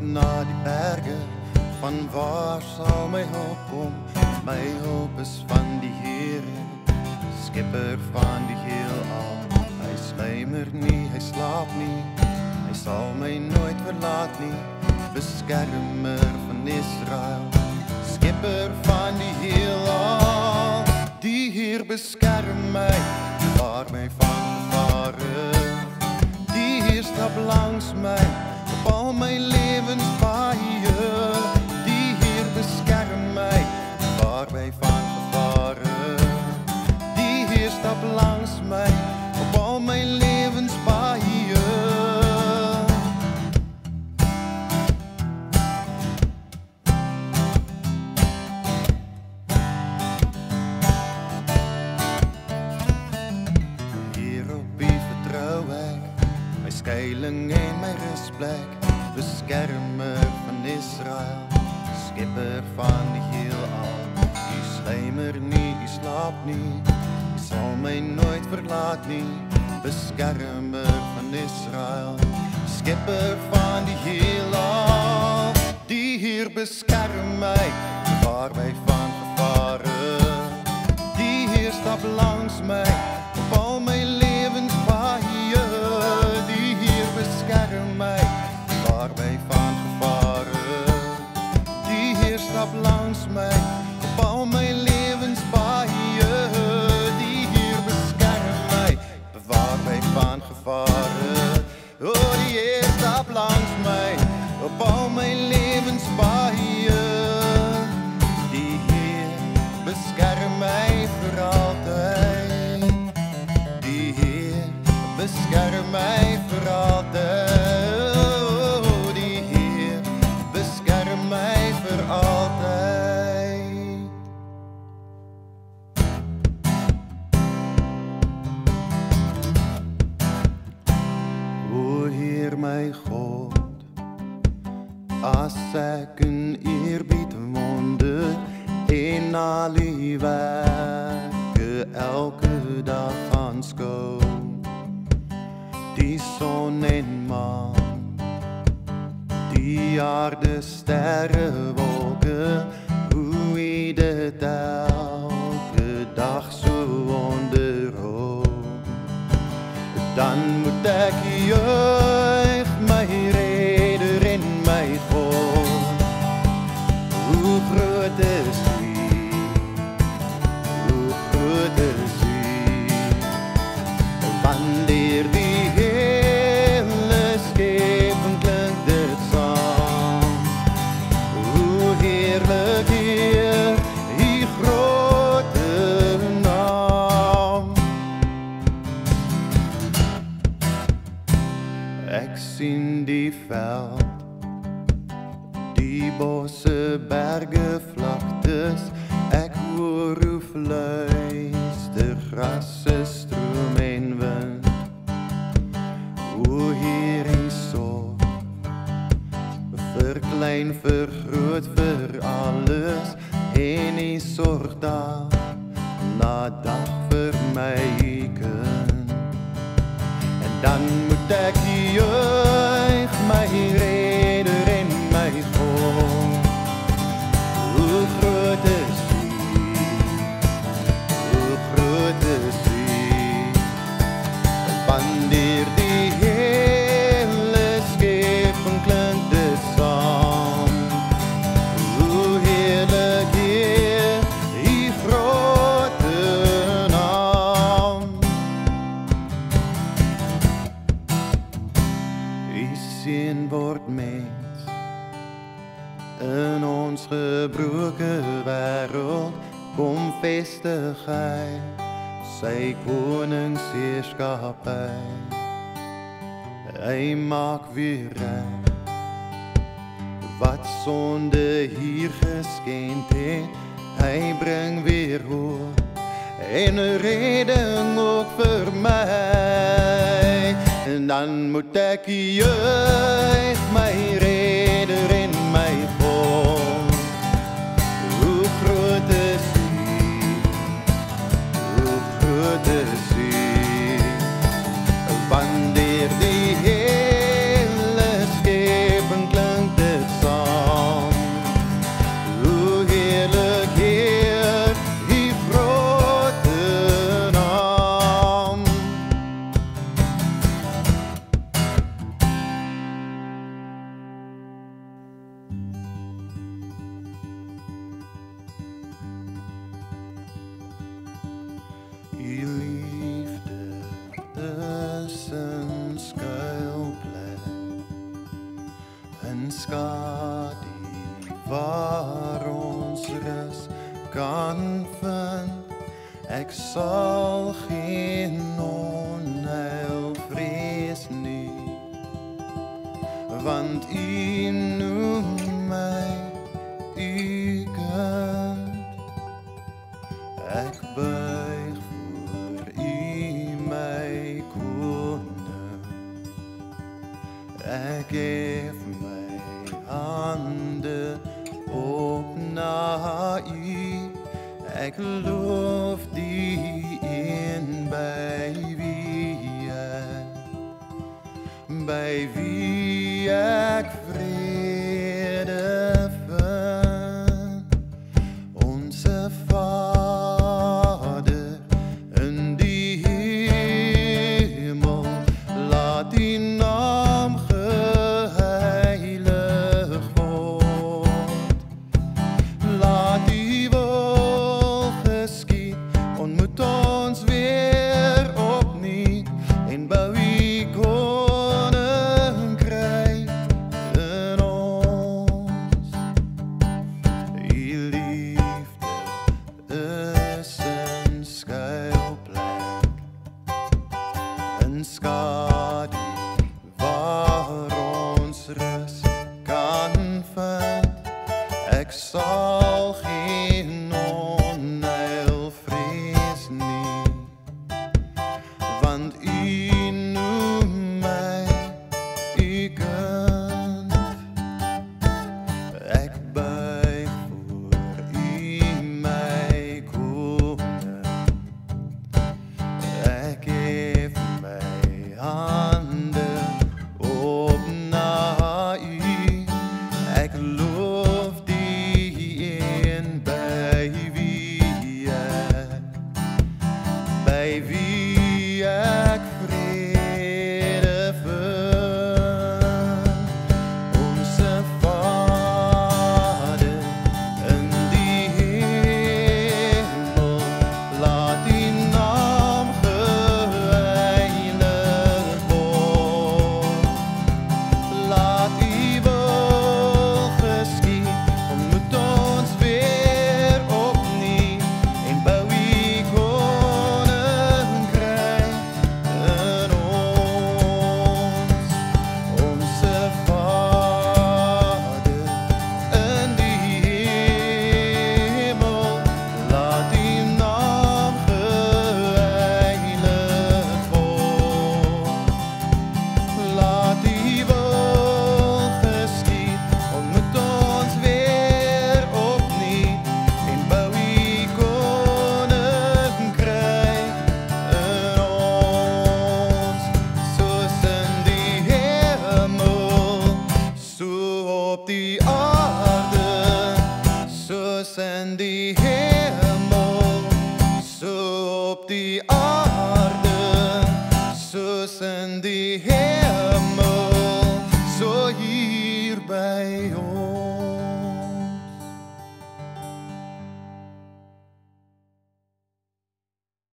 na die berge, van waar sal my hulp kom? My hulp is van die Here, Skepper van die heelal. Hy sluimer nie, hy slaap nie, hy sal my nooit verlaat nie, beskermer van Israel, Skepper van die heelal. Die Heer beskerm my, bewaar my van gevare. Die Heer stap langs my, op al my lewenspaaie. Die Heer beskerm my, bewaar my van gevare. Die Heer stap langs my, op al my lewenspaaie. Skuiling en my rusplek, beskermer van Israel, Skepper van die heelal. U sluimer nie, u slaap nie, u sal my nooit verlaat nie, beskermer van Israel, Skepper van die heelal. Die Heer beskerm my, bewaar my van gevare. Die Heer stap langs my, op al my lewenspaaie. Beskerm my, bewaar my van gevare. Die Heer stap langs my, op al my lewenspaaie. Die Heer beskerm my, bewaar my van gevare. O, die Heer stap langs my, op al my lewenspaaie. Die Heer beskerm my vir altyd. Die Heer beskerm my vir altyd. Oh, die Heer beskerm my vir altyd. O Heer my God, as ek in eerbied wonder en al die werke elke dag aanskou, die son en maan, die aarde, sterre, wolke, hoe u dit elke dag so onderhou, dan moet ek juig, my Redder en my God. Hoe groot is u, hoe groot is u, wanneer die hele skepping klink dit saam. Hoe heerlik Heer, u grote naam. Ek sien die veld, die bosse, berge, vlaktes, ek hoor hoe fluister grasse, stroom en wind. O Heer, u sorg, verklein, vergroot vir alles, en u sorg dag na dag vir my kind. En dan moet ek juig, my Redder en my God. Hoe groot is u, hoe groot is u, wanneer die hele skepping klink dit saam. Hoe heerlik Heer, u grote naam. U seun word mens in ons gebroke wêreld, kom vestig hy sy koningsheerskappy. Hy maak weer reg wat sonde hier geskend het. Hy bring weer hoop en redding ook vir my. En dan moet ek juig, my Redder en my God. Hoe groot is u, hoe groot is u, wanneer die hele skepping klink dit Die liefde is 'n skuilplek, 'n skadu waar ons rus kan vind. Ek sal geen onheil vrees nie, want U noem my U kind. Ek buig voor U my koning, ek geef my hande op na U. Ek loof die een by wie ek vrede vind. Onse Vader in die hemel, laat die naam geheilig word. Laat die wil geskied, ontmoet ons weer opnuut en bou U koninkryk in ons. U liefde is 'n skuilplek, 'n skadu waar ons rus kan vind. Ek sal geen onheil vrees nie, want U noem my U kind. Ek buig voor U my koning, ek geef my hande op na U. Ek loof die een by wie ek vrede vind. Onse Vader in die hemel, laat die naam geheilig word. Laat U wil geskied, ontmoet ons weer opnuut en bou U koninkryk in ons. Onse Vader in die hemel, laat die naam geheilig word. Laat U wil geskied, ontmoet ons weer opnuut en bou U koninkryk in ons. Soos in die hemel, so op die aarde. Soos in die hemel, so op die aarde. Soos in die hemel, so hier by ons.